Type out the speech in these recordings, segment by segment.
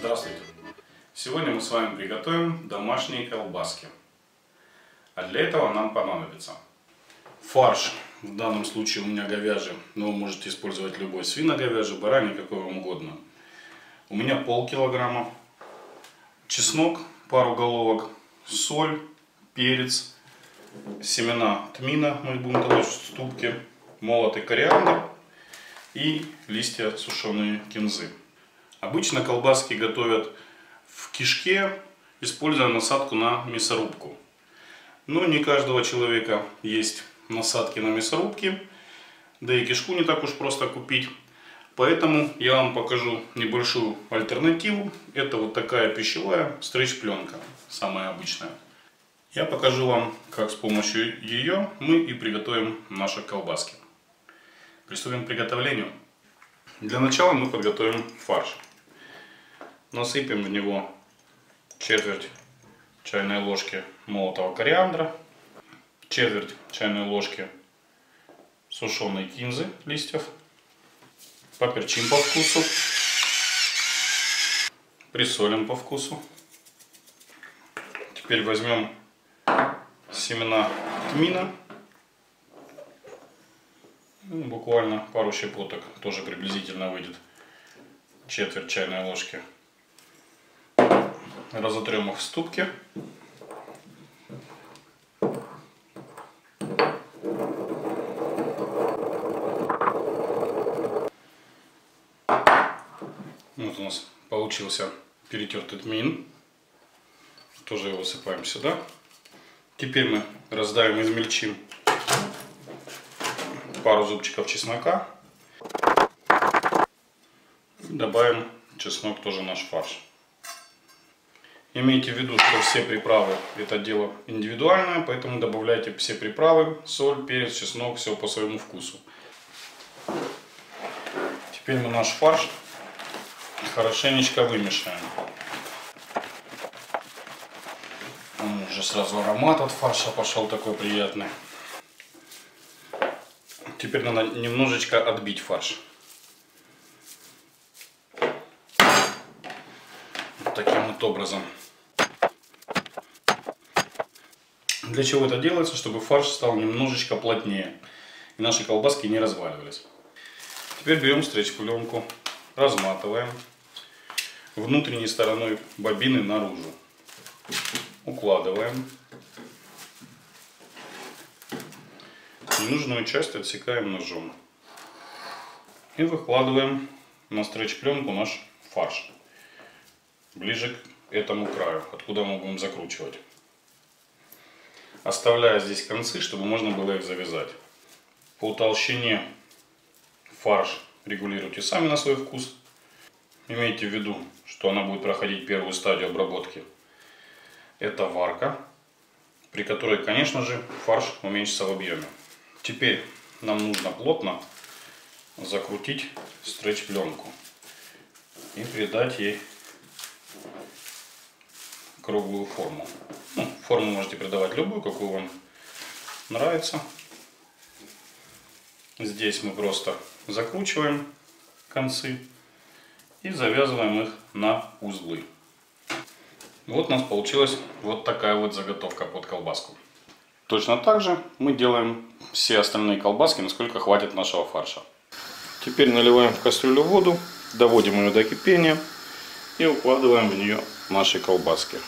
Здравствуйте! Сегодня мы с вами приготовим домашние колбаски. А для этого нам понадобится фарш. В данном случае у меня говяжий, но вы можете использовать любой, свино-говяжий, бараний, какой вам угодно. У меня полкилограмма. Чеснок, пару головок, соль, перец, семена тмина, мы будем толочь в ступке, молотый кориандр и листья сушеные кинзы. Обычно колбаски готовят в кишке, используя насадку на мясорубку. Но не каждого человека есть насадки на мясорубке, да и кишку не так уж просто купить. Поэтому я вам покажу небольшую альтернативу. Это вот такая пищевая стрейч-пленка, самая обычная. Я покажу вам, как с помощью ее мы и приготовим наши колбаски. Приступим к приготовлению. Для начала мы подготовим фарш. Насыпем в него четверть чайной ложки молотого кориандра, четверть чайной ложки сушеной кинзы, листьев. Поперчим по вкусу, присолим по вкусу. Теперь возьмем семена тмина, буквально пару щепоток, тоже приблизительно выйдет четверть чайной ложки. Разотрем их в ступке. Вот у нас получился перетертый тмин. Тоже его высыпаем сюда. Теперь мы раздавим, измельчим пару зубчиков чеснока. Добавим чеснок тоже в наш фарш. Имейте в виду, что все приправы это дело индивидуальное, поэтому добавляйте все приправы, соль, перец, чеснок, все по своему вкусу. Теперь мы наш фарш хорошенечко вымешаем. Уже сразу аромат от фарша пошел такой приятный. Теперь надо немножечко отбить фарш. Вот таким вот образом. Для чего это делается? Чтобы фарш стал немножечко плотнее и наши колбаски не разваливались. Теперь берем стрейч-пленку, разматываем внутренней стороной бобины наружу. Укладываем. Ненужную часть отсекаем ножом. И выкладываем на стрейч-пленку наш фарш. Ближе к этому краю, откуда мы будем закручивать. Оставляя здесь концы, чтобы можно было их завязать. По толщине фарш регулируйте сами на свой вкус. Имейте в виду, что она будет проходить первую стадию обработки. Это варка, при которой, конечно же, фарш уменьшится в объеме. Теперь нам нужно плотно закрутить стрейч-пленку и придать ей круглую форму. Форму можете придавать любую, какую вам нравится. Здесь мы просто закручиваем концы и завязываем их на узлы. Вот у нас получилась вот такая вот заготовка под колбаску. Точно так же мы делаем все остальные колбаски, насколько хватит нашего фарша. Теперь наливаем в кастрюлю воду, доводим ее до кипения и укладываем в нее наши колбаски.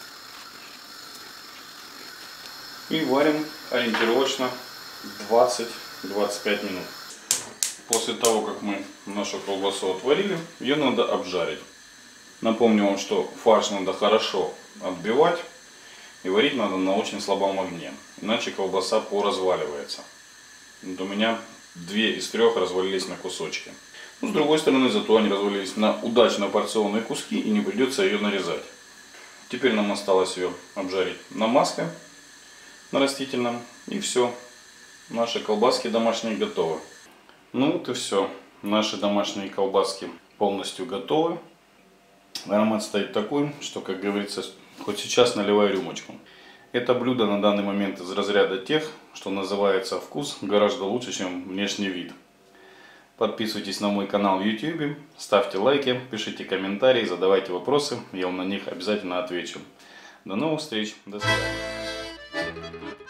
И варим ориентировочно 20-25 минут. После того, как мы нашу колбасу отварили, ее надо обжарить. Напомню вам, что фарш надо хорошо отбивать и варить надо на очень слабом огне, иначе колбаса поразваливается. Вот у меня 2 из 3 развалились на кусочки. Но с другой стороны, зато они развалились на удачно порционные куски и не придется ее нарезать. Теперь нам осталось ее обжарить на масле, на растительном, и все. Наши колбаски домашние готовы. Ну вот и все. Наши домашние колбаски полностью готовы. Аромат стоит такой, что, как говорится, хоть сейчас наливай рюмочку. Это блюдо на данный момент из разряда тех, что называется вкус гораздо лучше, чем внешний вид. Подписывайтесь на мой канал в YouTube, ставьте лайки, пишите комментарии, задавайте вопросы, я вам на них обязательно отвечу. До новых встреч, до свидания.